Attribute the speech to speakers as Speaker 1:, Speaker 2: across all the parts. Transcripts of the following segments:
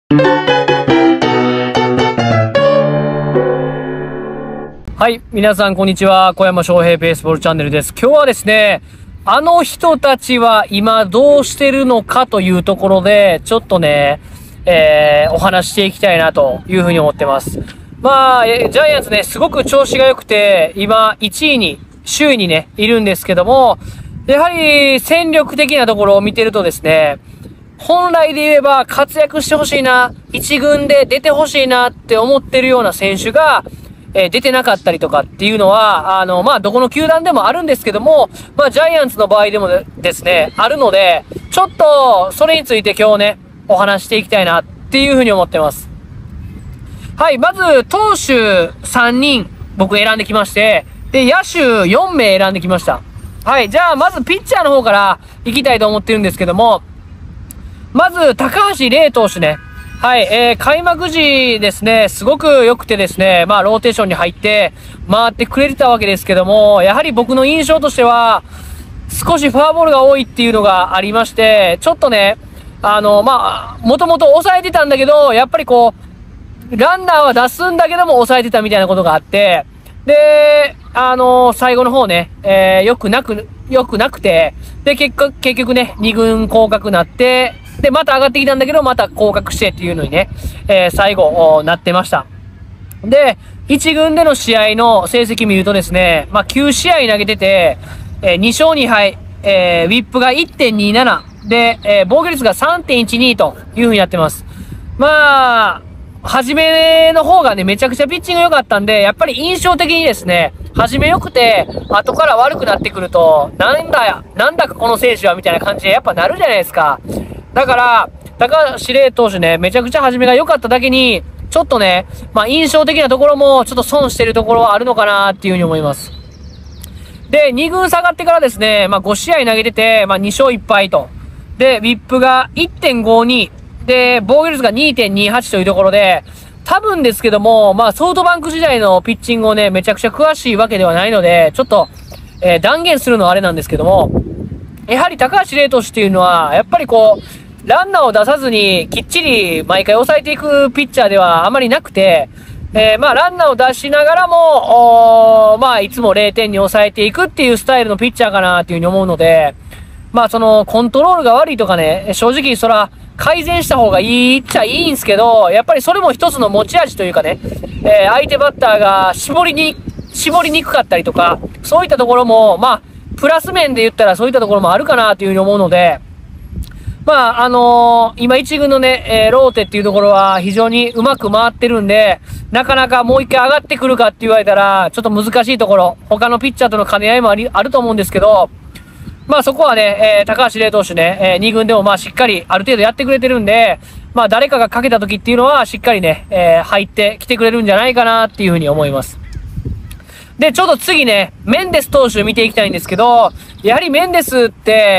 Speaker 1: はい。皆さん、こんにちは。小山翔平ベースボールチャンネルです。今日はですね、あの人たちは今どうしてるのかというところで、ちょっとね、お話していきたいなというふうに思ってます。まあ、ジャイアンツね、すごく調子が良くて、今、1位に、首位にね、いるんですけども、やはり戦力的なところを見てるとですね、本来で言えば活躍してほしいな、一軍で出てほしいなって思ってるような選手が、出てなかったりとかっていうのは、まあ、どこの球団でもあるんですけども、まあ、ジャイアンツの場合でもですね、あるので、ちょっと、それについて今日ね、お話していきたいなっていうふうに思ってます。はい、まず、投手3人、僕選んできまして、で、野手4名選んできました。はい、じゃあ、まずピッチャーの方から行きたいと思ってるんですけども、まず、高橋礼投手ね。はい、開幕時ですね、すごく良くてですね、まあ、ローテーションに入って回ってくれてたわけですけども、やはり僕の印象としては、少しフォアボールが多いっていうのがありまして、ちょっとね、まあ、もともと抑えてたんだけど、やっぱりこう、ランナーは出すんだけども抑えてたみたいなことがあって、で、最後の方ね、良くなくて、で、結局ね、2軍降格になって、で、また上がってきたんだけど、また降格してっていうのにね、最後、なってました。で、1軍での試合の成績見るとですね、まあ、9試合投げてて、2勝2敗、ウィップが 1.27 で、防御率が 3.12 という風になってます。まあ、初めの方がね、めちゃくちゃピッチング良かったんで、やっぱり印象的にですね、初め良くて、後から悪くなってくると、なんだかこの選手はみたいな感じでやっぱなるじゃないですか。だから、高橋礼投手ね、めちゃくちゃ初めが良かっただけに、ちょっとね、まあ印象的なところもちょっと損してるところはあるのかなっていうふうに思います。で、2軍下がってからですね、まあ5試合投げてて、まあ2勝1敗と。で、ウィップが 1.52。で、防御率が 2.28 というところで、多分ですけども、まあソフトバンク時代のピッチングをね、めちゃくちゃ詳しいわけではないので、ちょっと、断言するのはあれなんですけども、やはり高橋礼投手っていうのは、やっぱりこう、ランナーを出さずにきっちり毎回抑えていくピッチャーではあまりなくて、まあランナーを出しながらも、まあいつも0点に抑えていくっていうスタイルのピッチャーかなっていうふうに思うので、まあそのコントロールが悪いとかね、正直そら改善した方がいいっちゃいいんですけど、やっぱりそれも一つの持ち味というかね、相手バッターが絞りにくかったりとか、そういったところも、まあ、プラス面で言ったらそういったところもあるかなというふうに思うので、まあ、今一軍のね、ローテっていうところは非常にうまく回ってるんで、なかなかもう一回上がってくるかって言われたら、ちょっと難しいところ、他のピッチャーとの兼ね合いもあると思うんですけど、まあそこはね、高橋礼投手ね、2軍でもまあしっかりある程度やってくれてるんで、まあ誰かがかけた時っていうのはしっかりね、入ってきてくれるんじゃないかなっていうふうに思います。で、ちょっと次ね、メンデス投手見ていきたいんですけど、やはりメンデスって、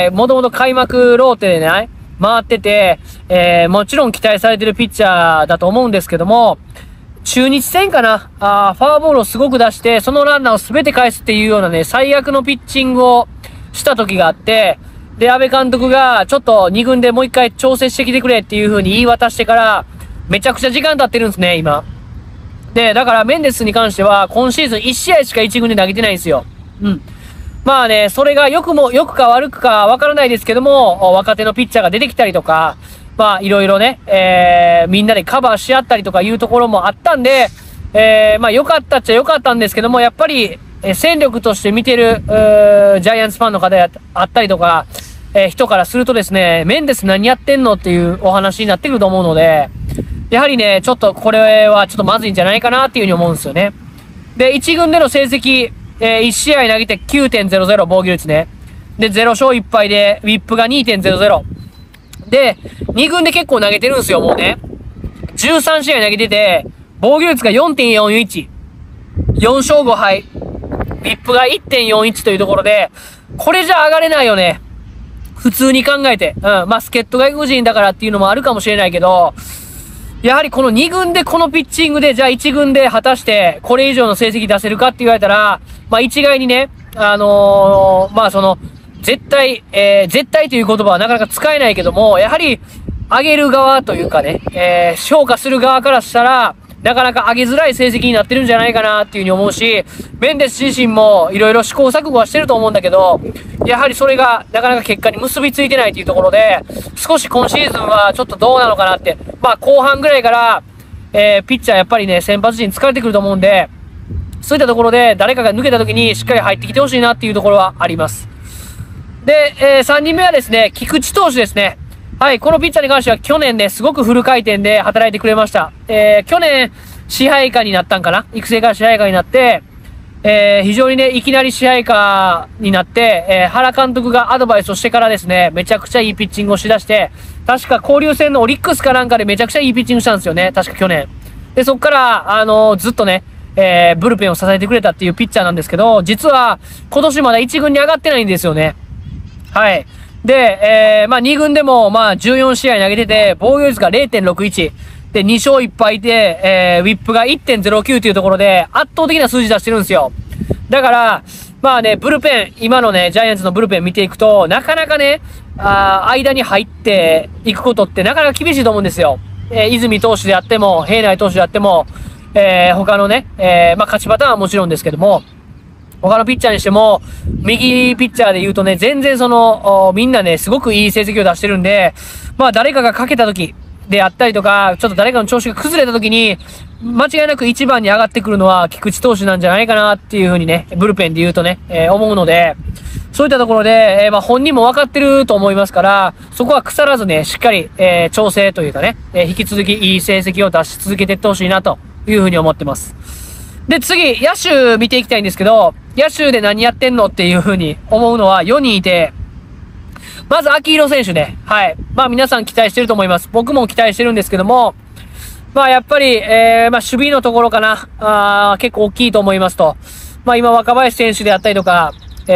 Speaker 1: もともと開幕ローテでね、回ってて、もちろん期待されてるピッチャーだと思うんですけども、中日戦かな、フォアボールをすごく出して、そのランナーを全て返すっていうようなね、最悪のピッチングをした時があって、で、安倍監督がちょっと2軍でもう一回調整してきてくれっていう風に言い渡してから、めちゃくちゃ時間経ってるんですね、今。で、だからメンデスに関しては、今シーズン1試合しか1軍で投げてないんですよ。うん。まあね、それが良くか悪くかわからないですけども、若手のピッチャーが出てきたりとか、まあいろいろね、みんなでカバーし合ったりとかいうところもあったんで、まあ良かったっちゃ良かったんですけども、やっぱり、戦力として見てる、ジャイアンツファンの方やあったりとか、人からするとですね、メンデス何やってんのっていうお話になってくると思うので、やはりね、ちょっとこれはちょっとまずいんじゃないかなっていうふうに思うんですよね。で、1軍での成績、1試合投げて 9.00 防御率ね。で、0勝1敗で、ウィップが 2.00。で、2軍で結構投げてるんですよ、もうね。13試合投げてて、防御率が 4.41。4勝5敗。ウィップが 1.41 というところで、これじゃ上がれないよね。普通に考えて。うん。まあ、助っ人外国人だからっていうのもあるかもしれないけど、やはりこの2軍でこのピッチングで、じゃあ1軍で果たしてこれ以上の成績出せるかって言われたら、まあ一概にね、まあその、絶対という言葉はなかなか使えないけども、やはり上げる側というかね、評価する側からしたら、なかなか上げづらい成績になってるんじゃないかなっていうふうに思うし、メンデス自身もいろいろ試行錯誤はしてると思うんだけど、やはりそれがなかなか結果に結びついてないというところで、少し今シーズンはちょっとどうなのかなって、まあ後半ぐらいから、ピッチャーやっぱりね、先発陣疲れてくると思うんで、そういったところで誰かが抜けた時にしっかり入ってきてほしいなっていうところはあります。で、3人目はですね、菊池投手ですね。はい、このピッチャーに関しては去年ね、すごくフル回転で働いてくれました。去年、支配下になったんかな、育成から支配下になって、非常にね、いきなり支配下になって、原監督がアドバイスをしてからですね、めちゃくちゃいいピッチングをしだして、確か交流戦のオリックスかなんかでめちゃくちゃいいピッチングしたんですよね、確か去年。で、そっから、ずっとね、ブルペンを支えてくれたっていうピッチャーなんですけど、実は、今年まだ1軍に上がってないんですよね。はい。で、まあ2軍でも、まあ14試合投げてて、防御率が 0.61。で、2勝1敗で、ウィップが 1.09 というところで、圧倒的な数字出してるんですよ。だから、まあね、ブルペン、今のね、ジャイアンツのブルペン見ていくと、なかなかね、間に入っていくことってなかなか厳しいと思うんですよ。泉投手であっても、平内投手であっても、他のね、まあ勝ちパターンはもちろんですけども、他のピッチャーにしても、右ピッチャーで言うとね、全然みんなね、すごくいい成績を出してるんで、まあ誰かがかけた時であったりとか、ちょっと誰かの調子が崩れた時に、間違いなく1番に上がってくるのは菊池投手なんじゃないかなっていうふうにね、ブルペンで言うとね、思うので、そういったところで、まあ本人も分かってると思いますから、そこは腐らずね、しっかり、調整というかね、引き続きいい成績を出し続けていってほしいなというふうに思ってます。で、次、野手見ていきたいんですけど、野手で何やってんのっていう風に思うのは4人いて、まず、秋広選手ね。はい。まあ皆さん期待してると思います。僕も期待してるんですけども、まあやっぱり、まあ守備のところかな。結構大きいと思いますと。まあ今若林選手であったりとか、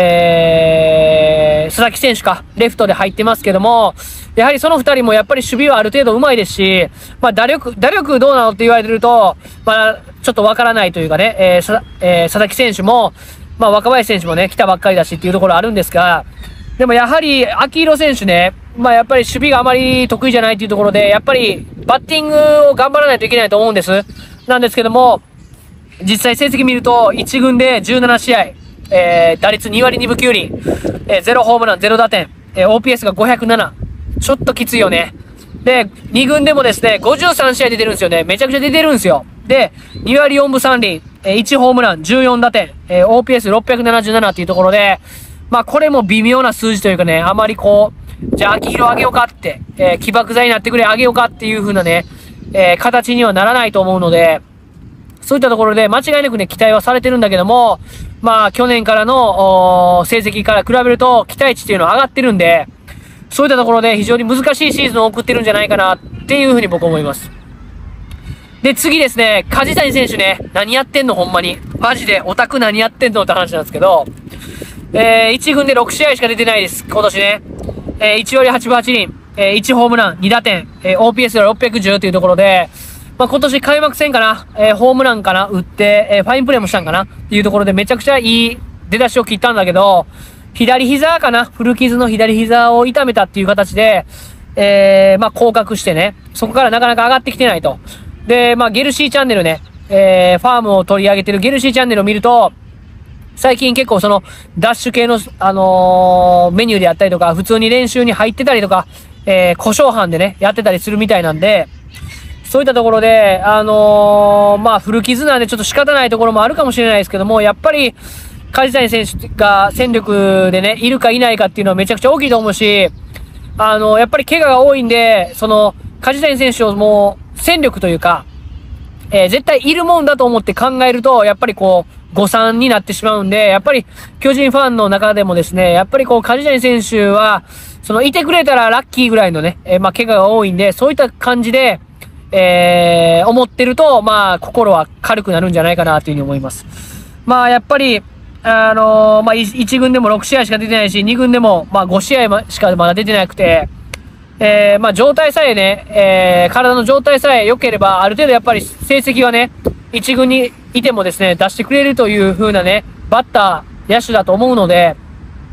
Speaker 1: 佐々木選手か、レフトで入ってますけども、やはりその二人もやっぱり守備はある程度上手いですし、まあ打力どうなのって言われてると、まあちょっとわからないというかね、佐々木選手も、まあ若林選手もね、来たばっかりだしっていうところあるんですが、でもやはり秋広選手ね、まあやっぱり守備があまり得意じゃないっていうところで、やっぱりバッティングを頑張らないといけないと思うんです。なんですけども、実際成績見ると、1軍で17試合、打率2割2分9厘、0ホームラン0打点、OPS が507。ちょっときついよね。で、2軍でもですね、53試合出てるんですよね。めちゃくちゃ出てるんですよ。で、2割4分3厘、1ホームラン14打点、OPS677 っていうところで、まあこれも微妙な数字というかね、あまりこう、じゃあ秋広あげようかって、起爆剤になってくれあげようかっていう風なね、形にはならないと思うので、そういったところで間違いなくね、期待はされてるんだけども、まあ去年からの成績から比べると期待値っていうのは上がってるんで、そういったところで非常に難しいシーズンを送ってるんじゃないかなっていうふうに僕は思います。で、次ですね、梶谷選手ね、何やってんのほんまに。マジでオタク何やってんのって話なんですけど、1軍で6試合しか出てないです、今年ね。1割8分8厘、1ホームラン、2打点、OPS が610というところで、まあ、今年開幕戦かな、ホームランかな、打って、ファインプレーもしたんかなっていうところでめちゃくちゃいい出だしを切ったんだけど、左膝かな、古傷の左膝を痛めたっていう形で、まあ、降格してね、そこからなかなか上がってきてないと。で、まあ、ゲルシーチャンネルね、ファームを取り上げてるゲルシーチャンネルを見ると、最近結構ダッシュ系の、メニューであったりとか、普通に練習に入ってたりとか、故障班でね、やってたりするみたいなんで、そういったところで、まあ、古傷なんでちょっと仕方ないところもあるかもしれないですけども、やっぱり、梶谷選手が戦力でね、いるかいないかっていうのはめちゃくちゃ大きいと思うし、やっぱり怪我が多いんで、梶谷選手をもう、戦力というか、絶対いるもんだと思って考えると、やっぱりこう、誤算になってしまうんで、やっぱり、巨人ファンの中でもですね、やっぱりこう、梶谷選手は、いてくれたらラッキーぐらいのね、まあ、怪我が多いんで、そういった感じで、思ってると、まあ、心は軽くなるんじゃないかなというふうに思います。まあ、やっぱり、まあ、1軍でも6試合しか出てないし、2軍でも、まあ、5試合しかまだ出てなくて、まあ、状態さえね、体の状態さえ良ければ、ある程度やっぱり成績はね、1軍にいてもですね、出してくれるという風なね、バッター、野手だと思うので、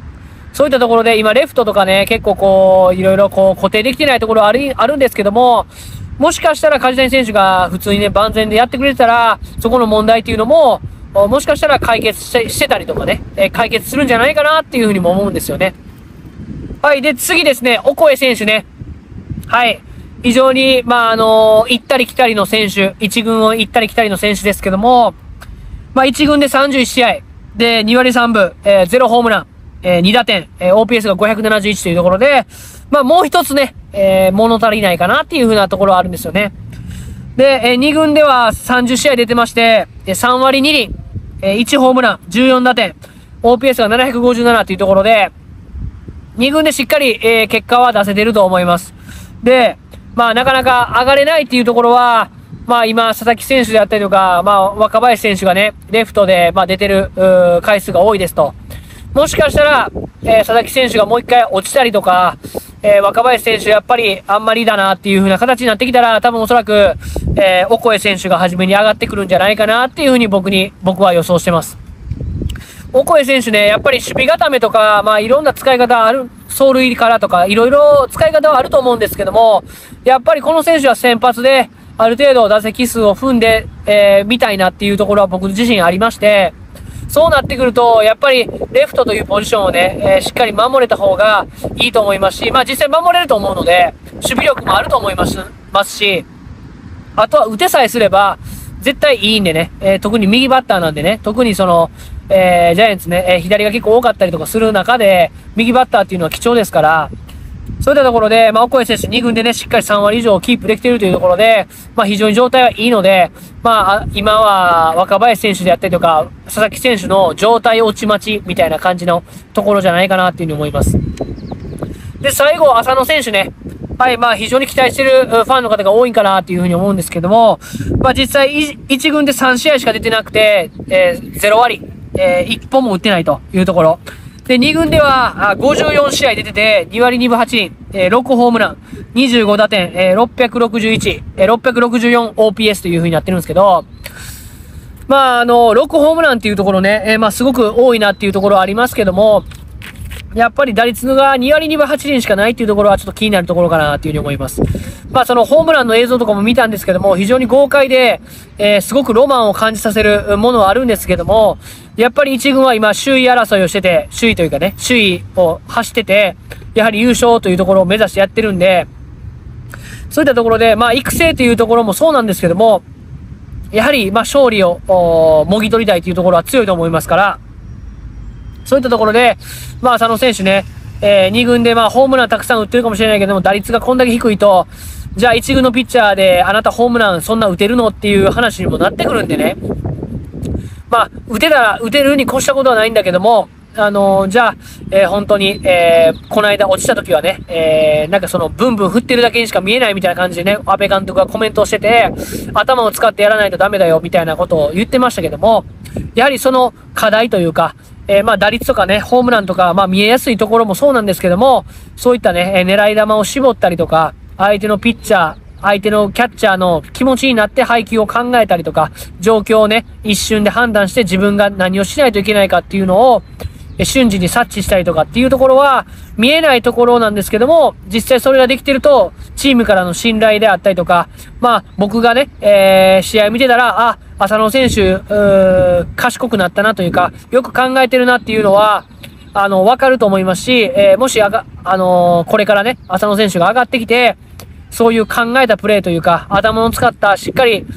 Speaker 1: そういったところで今レフトとかね、結構こう、いろいろこう固定できてないところあるんですけども、もしかしたら梶谷選手が普通にね、万全でやってくれてたら、そこの問題っていうのも、もしかしたら解決してたりとかね、解決するんじゃないかなっていうふうにも思うんですよね。はい。で、次ですね、オコエ選手ね。はい。非常に、行ったり来たりの選手、1軍を行ったり来たりの選手ですけども、1軍で31試合、で、2割3分、0ホームラン、2打点、OPS が571というところで、もう一つね、物足りないかなっていう風なところはあるんですよね。で、2軍では30試合出てまして、3割2厘、1ホームラン、14打点、OPS が757というところで、2軍でしっかり、結果は出せてると思います。で、なかなか上がれないっていうところは、今、佐々木選手であったりとか、若林選手がね、レフトで、出てる、回数が多いですと。もしかしたら、佐々木選手がもう一回落ちたりとか、若林選手やっぱりあんまりだなっていう風な形になってきたら、多分おそらく、オコエ選手が初めに上がってくるんじゃないかなっていう風に僕は予想してます。オコエ選手ね、やっぱり守備固めとか、いろんな使い方ある、走塁からとか、いろいろ使い方はあると思うんですけども、やっぱりこの選手は先発で、ある程度打席数を踏んで、みたいなっていうところは僕自身ありまして、そうなってくると、やっぱりレフトというポジションをね、しっかり守れた方がいいと思いますし、実際守れると思うので、守備力もあると思いますし、あとは打てさえすれば、絶対いいんでね、特に右バッターなんでね、特にその、ジャイアンツね、左が結構多かったりとかする中で、右バッターっていうのは貴重ですから、そういったところで、オコエ選手2軍でね、しっかり3割以上キープできているというところで、非常に状態はいいので、今は若林選手であったりとか、佐々木選手の状態落ち待ちみたいな感じのところじゃないかなっていうふうに思います。で、最後、浅野選手ね。はい、非常に期待してるファンの方が多いんかなっていうふうに思うんですけども、実際、1軍で3試合しか出てなくて、0割、1本も打ってないというところ。で、2軍では、54試合出てて、2割2分8厘、6ホームラン、25打点、661、664 OPS という風になってるんですけど、6ホームランっていうところね、すごく多いなっていうところはありますけども、やっぱり打率が2割2分8厘しかないっていうところはちょっと気になるところかなっていう風に思います。そのホームランの映像とかも見たんですけども、非常に豪快で、すごくロマンを感じさせるものはあるんですけども、やっぱり1軍は今首位争いをしてて、首位というかね、首位を走ってて、やはり優勝というところを目指してやってるんで、そういったところで、育成というところもそうなんですけども、やはり勝利をもぎ取りたいというところは強いと思いますから、そういったところで、浅野選手ね、2軍でホームランたくさん打ってるかもしれないけども、打率がこんだけ低いと、じゃあ1軍のピッチャーであなたホームランそんな打てるのっていう話にもなってくるんでね。打てたら打てるに越したことはないんだけども、じゃあ、本当に、この間落ちた時はね、なんかそのブンブン振ってるだけにしか見えないみたいな感じでね、安倍監督がコメントをしてて、頭を使ってやらないとダメだよみたいなことを言ってましたけども、やはりその課題というか、打率とかね、ホームランとか、見えやすいところもそうなんですけども、そういったね、狙い球を絞ったりとか、相手のピッチャー、相手のキャッチャーの気持ちになって配球を考えたりとか、状況をね、一瞬で判断して自分が何をしないといけないかっていうのを、瞬時に察知したりとかっていうところは、見えないところなんですけども、実際それができてると、チームからの信頼であったりとか、僕がね、試合見てたら、浅野選手、賢くなったなというか、よく考えてるなっていうのは、わかると思いますし、もしこれからね、浅野選手が上がってきて、そういう考えたプレーというか、頭の使ったしっかり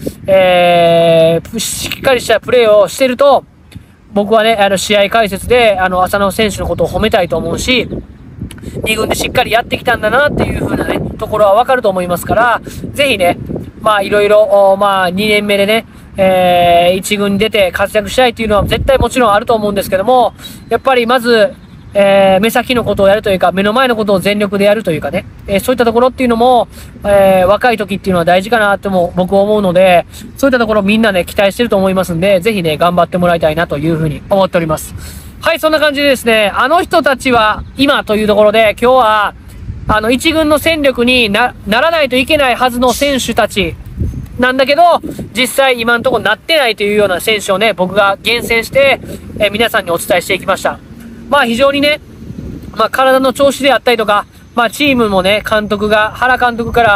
Speaker 1: したプレーをしてると、僕はね、試合解説で、浅野選手のことを褒めたいと思うし、2軍でしっかりやってきたんだなっていう風なね、ところはわかると思いますから、ぜひね、いろいろ、2年目でね、1軍に出て活躍したいっていうのは絶対もちろんあると思うんですけども、やっぱりまず、目先のことをやるというか、目の前のことを全力でやるというかね、そういったところっていうのも、若い時っていうのは大事かなっても僕は思うので、そういったところみんなね、期待してると思いますんで、ぜひね、頑張ってもらいたいなというふうに思っております。はい、そんな感じでですね、あの人たちは今というところで、今日は、一軍の戦力にならないといけないはずの選手たち、なんだけど、実際今のところなってないというような選手をね、僕が厳選して、皆さんにお伝えしていきました。非常にね、 まあ、体の調子であったりとか、まあ、チームもね、原監督から、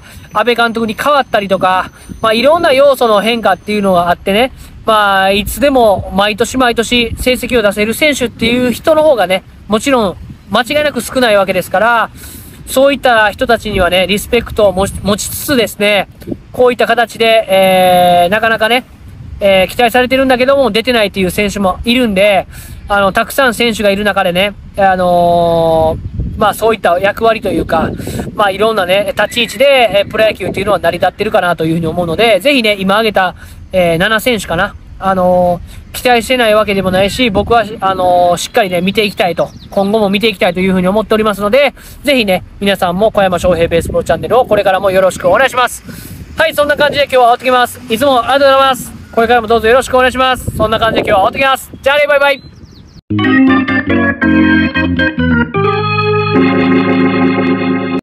Speaker 1: 安倍監督に変わったりとか、まあ、いろんな要素の変化っていうのがあってね、まあ、いつでも毎年毎年成績を出せる選手っていう人の方がね、もちろん間違いなく少ないわけですから、そういった人たちにはね、リスペクトを持ちつつですね、こういった形で、なかなかね、期待されてるんだけども、出てないっていう選手もいるんで、たくさん選手がいる中でね、まあそういった役割というか、まあいろんなね、立ち位置で、プロ野球っていうのは成り立ってるかなというふうに思うので、ぜひね、今挙げた、7選手かな。期待してないわけでもないし、僕は、しっかりね、見ていきたいと、今後も見ていきたいというふうに思っておりますので、ぜひね、皆さんも小山翔平ベースボールチャンネルをこれからもよろしくお願いします。はい、そんな感じで今日は終わってきます。いつもありがとうございます。これからもどうぞよろしくお願いします。そんな感じで今日は終わってきます。じゃあね、バイバイ。